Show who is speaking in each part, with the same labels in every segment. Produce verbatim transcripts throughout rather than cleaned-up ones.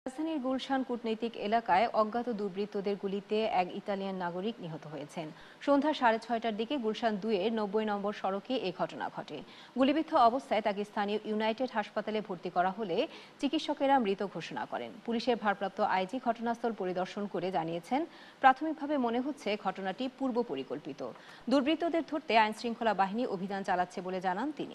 Speaker 1: রাজধানীর গুলশান কূটনৈতিক এলাকায় অজ্ঞাত দুর্বৃত্তদের গুলিতে এক ইতালিয়ান নাগরিক নিহত হয়েছেন। সন্ধ্যা সাড়ে ছয়টার দিকে গুলশান দুইয়ের নব্বই নম্বর সড়কে এই ঘটনা ঘটে। গুলিবিদ্ধ অবস্থায় তাকে স্থানীয় ইউনাইটেড হাসপাতালে ভর্তি করা হলে চিকিৎসকেরা মৃত ঘোষণা করেন। পুলিশের ভারপ্রাপ্ত আইজি ঘটনাস্থল পরিদর্শন করে জানিয়েছেন, প্রাথমিকভাবে মনে হচ্ছে ঘটনাটি পূর্ব পরিকল্পিত। দুর্বৃত্তদের ধরতে আইনশৃঙ্খলা বাহিনী অভিযান চালাচ্ছে বলে জানান তিনি।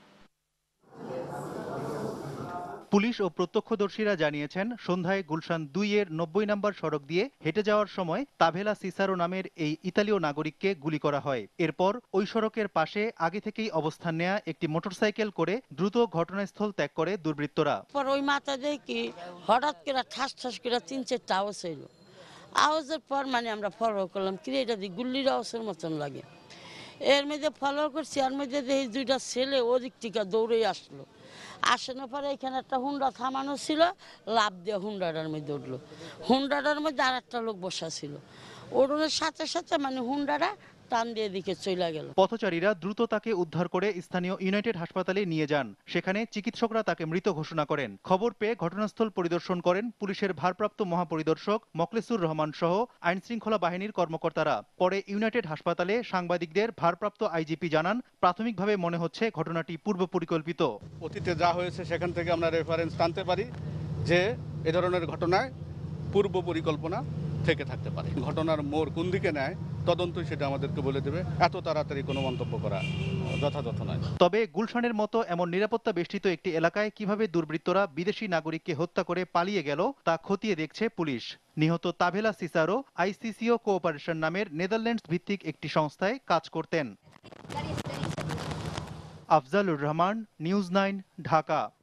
Speaker 2: পুলিশ ও প্রত্যক্ষদর্শীরা জানিয়েছেন, সন্ধ্যায় গুলশান দুই এর নব্বই নম্বর সড়ক দিয়ে হেঁটে যাওয়ার সময় তাভেলা সিসারো নামের এই ইতালীয় নাগরিককে গুলি করা হয়। এরপর ওই সড়কের পাশে আগে থেকেই অবস্থান নেয়া একটি মোটরসাইকেল করে দ্রুত ঘটনাস্থল ত্যাগ করে দুর্বৃত্তরা।
Speaker 3: পর ওই মাথা দেখি হঠাৎ করে ঠাস ঠাস করে তিন চারটা আওয়াজ হইল। আওয়াজের পর মানে আমরা ফলো করলাম, কি এটা দিয়ে গুল্লির আওয়াজের মতন লাগে। এর মধ্যে ফলো করছি, আর মধ্যে এই দুইটা ছেলে ওদিক থেকে দৌড়ে আসলো। আসানোর পরে এখানে একটা হুন্ডা থামানো ছিল, লাভ দিয়ে হুন্ডাটার মধ্যে উঠলো। হুন্ডাটার মধ্যে আর একটা লোক বসা ছিল। ওড়নের সাথে সাথে মানে হুন্ডাটা টান দিয়ে দিকে চলে গেল।
Speaker 2: পথচারীরা দ্রুত তাকে উদ্ধার করে স্থানীয় ইউনাইটেড হাসপাতালে নিয়ে যান। সেখানে চিকিৎসকরা তাকে মৃত ঘোষণা করেন। খবর পেয়ে ঘটনাস্থল পরিদর্শন করেন পুলিশের ভারপ্রাপ্ত মহাপরিদর্শক মখলেসুর রহমান সহ আইনশৃঙ্খলা বাহিনীর কর্মকর্তারা। পরে ইউনাইটেড হাসপাতালে সাংবাদিকদের ভারপ্রাপ্ত আইজিপি জানান, প্রাথমিকভাবে মনে হচ্ছে ঘটনাটি পূর্ব পরিকল্পিত।
Speaker 4: অতীতে যা হয়েছে সেখান থেকে আমরা রেফারেন্স টানতে পারি যে এ ধরনের ঘটনায় পূর্ব পরিকল্পনা থেকে থাকতে পারে। ঘটনার মোড় কোন দিকে নেয় তদন্তই সেটা আমাদেরকে বলে দেবে। এত তাড়াতাড়ি কোনো মন্তব্য করা যথাযথ নয়।
Speaker 2: তবে গুলশানের মতো এমন নিরাপত্তা বেষ্টিত একটি এলাকায় কিভাবে দুর্বৃত্তরা বিদেশি নাগরিককে হত্যা করে পালিয়ে গেল তা খতিয়ে দেখছে পুলিশ। নিহত তাভেলা সিসারো আইসিসিও কোঅপারেশন নামের নেদারল্যান্ডস ভিত্তিক একটি সংস্থায় কাজ করতেন। Afzalur Rahman, news nine, Dhaka.